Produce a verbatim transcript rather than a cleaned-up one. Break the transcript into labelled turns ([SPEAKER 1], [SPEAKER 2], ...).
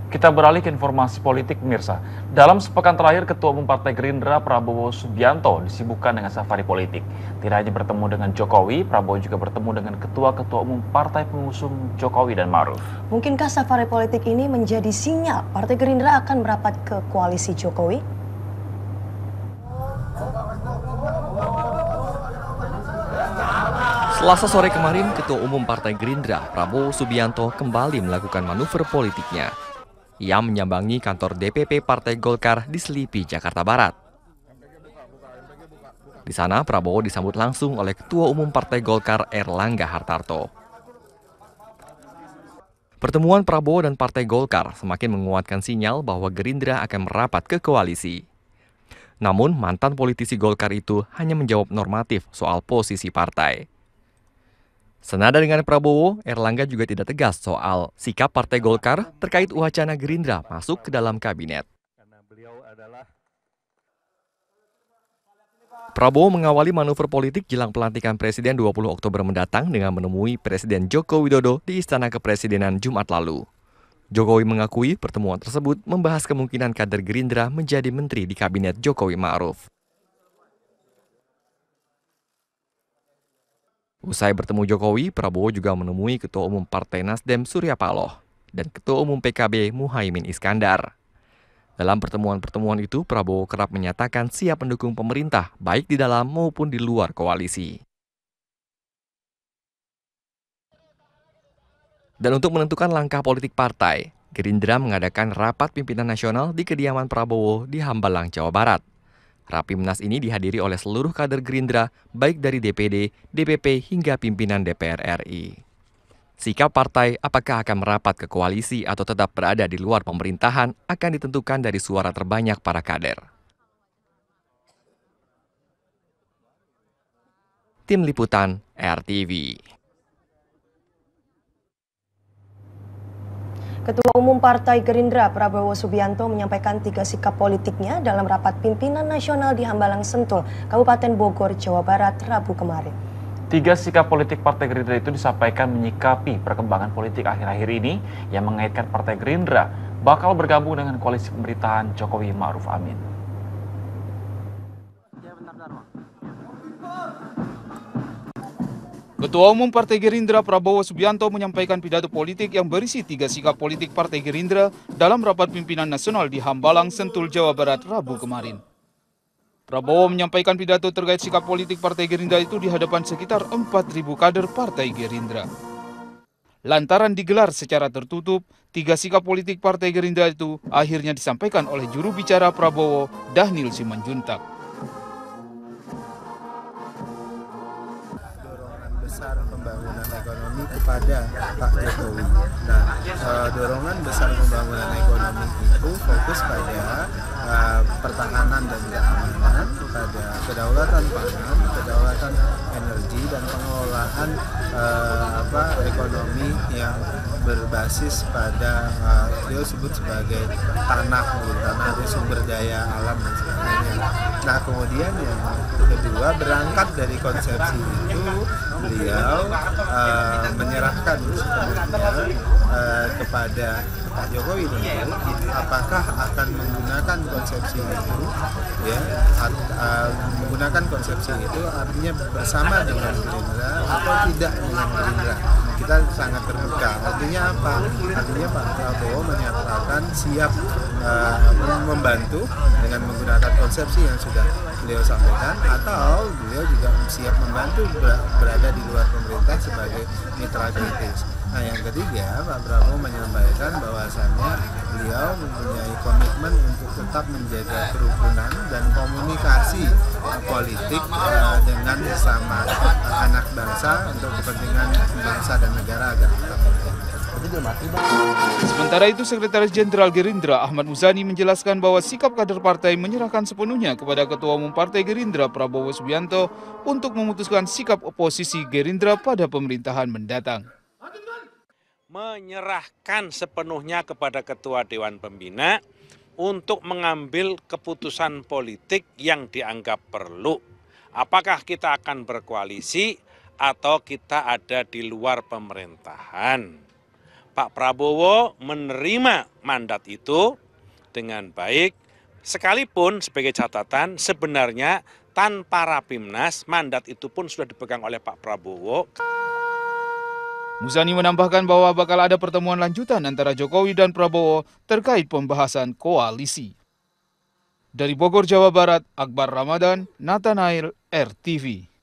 [SPEAKER 1] Kita beralih ke informasi politik, pemirsa. Dalam sepekan terakhir, Ketua Umum Partai Gerindra Prabowo Subianto disibukkan dengan safari politik. Tidak hanya bertemu dengan Jokowi, Prabowo juga bertemu dengan ketua-ketua umum partai pengusung Jokowi dan Ma'ruf.
[SPEAKER 2] Mungkinkah safari politik ini menjadi sinyal Partai Gerindra akan merapat ke koalisi Jokowi?
[SPEAKER 3] Selasa sore kemarin, Ketua Umum Partai Gerindra Prabowo Subianto kembali melakukan manuver politiknya. Ia menyambangi kantor D P P Partai Golkar di Selipi, Jakarta Barat. Di sana, Prabowo disambut langsung oleh Ketua Umum Partai Golkar Erlangga Hartarto. Pertemuan Prabowo dan Partai Golkar semakin menguatkan sinyal bahwa Gerindra akan merapat ke koalisi. Namun, mantan politisi Golkar itu hanya menjawab normatif soal posisi partai. Senada dengan Prabowo, Erlangga juga tidak tegas soal sikap Partai Golkar terkait wacana Gerindra masuk ke dalam kabinet. Prabowo mengawali manuver politik jelang pelantikan Presiden dua puluh Oktober mendatang dengan menemui Presiden Joko Widodo di Istana Kepresidenan Jumat lalu. Jokowi mengakui pertemuan tersebut membahas kemungkinan kader Gerindra menjadi menteri di kabinet Jokowi Ma'ruf. Usai bertemu Jokowi, Prabowo juga menemui Ketua Umum Partai Nasdem Surya Paloh dan Ketua Umum P K B Muhaimin Iskandar. Dalam pertemuan-pertemuan itu, Prabowo kerap menyatakan siap mendukung pemerintah baik di dalam maupun di luar koalisi. Dan untuk menentukan langkah politik partai, Gerindra mengadakan rapat pimpinan nasional di kediaman Prabowo di Hambalang, Jawa Barat. Rapimnas ini dihadiri oleh seluruh kader Gerindra, baik dari D P D, D P P, hingga pimpinan D P R R I. Sikap partai apakah akan merapat ke koalisi atau tetap berada di luar pemerintahan akan ditentukan dari suara terbanyak para kader. Tim Liputan R T V.
[SPEAKER 2] Ketua Umum Partai Gerindra Prabowo Subianto menyampaikan tiga sikap politiknya dalam rapat pimpinan nasional di Hambalang Sentul, Kabupaten Bogor, Jawa Barat, Rabu kemarin.
[SPEAKER 1] Tiga sikap politik Partai Gerindra itu disampaikan menyikapi perkembangan politik akhir-akhir ini yang mengaitkan Partai Gerindra bakal bergabung dengan koalisi pemerintahan Jokowi Ma'ruf Amin.
[SPEAKER 4] Ketua Umum Partai Gerindra Prabowo Subianto menyampaikan pidato politik yang berisi tiga sikap politik Partai Gerindra dalam rapat pimpinan nasional di Hambalang, Sentul, Jawa Barat, Rabu kemarin. Prabowo menyampaikan pidato terkait sikap politik Partai Gerindra itu di hadapan sekitar empat ribu kader Partai Gerindra. Lantaran digelar secara tertutup, tiga sikap politik Partai Gerindra itu akhirnya disampaikan oleh juru bicara Prabowo, Dhanil Simanjuntak.
[SPEAKER 5] Besar pembangunan ekonomi kepada Pak Jokowi. Nah, eh, dorongan besar pembangunan ekonomi itu fokus pada eh, pertahanan dan keamanan, pada kedaulatan pangan, kedaulatan energi dan pengelolaan eh, apa ekonomi yang berbasis pada eh, dia sebut sebagai tanah, tanah ada sumber daya alam dan sebagainya. Nah, kemudian yang kedua berangkat dari konsepsi itu beliau uh, menyerahkan sepenuhnya uh, kepada Pak Jokowi tentu apakah akan menggunakan konsepsi itu ya uh, menggunakan konsepsi itu artinya bersama dengan Gerindra atau tidak dengan Gerindra. Kita sangat terbuka. Artinya apa? Artinya Pak Prabowo menyatakan siap uh, membantu dengan menggunakan konsepsi yang sudah beliau sampaikan, atau beliau juga siap membantu berada di luar pemerintah sebagai mitra kritis. Nah, yang ketiga, Pak Prabowo menyampaikan bahwasannya beliau mempunyai komitmen untuk tetap menjaga kerukunan dan komunikasi politik uh, dengan sesama uh, anak bangsa untuk kepentingan bangsa dan negara agar tetap berjalan.
[SPEAKER 4] Sementara itu, Sekretaris Jenderal Gerindra Ahmad Muzani menjelaskan bahwa sikap kader partai menyerahkan sepenuhnya kepada Ketua Umum Partai Gerindra Prabowo Subianto untuk memutuskan sikap oposisi Gerindra pada pemerintahan mendatang.
[SPEAKER 6] Menyerahkan sepenuhnya kepada Ketua Dewan Pembina untuk mengambil keputusan politik yang dianggap perlu. Apakah kita akan berkoalisi atau kita ada di luar pemerintahan? Pak Prabowo menerima mandat itu dengan baik, sekalipun sebagai catatan sebenarnya tanpa Rapimnas mandat itu pun sudah dipegang oleh Pak Prabowo.
[SPEAKER 4] Muzani menambahkan bahwa bakal ada pertemuan lanjutan antara Jokowi dan Prabowo terkait pembahasan koalisi. Dari Bogor, Jawa Barat, Akbar Ramadan, Nathanael, R T V.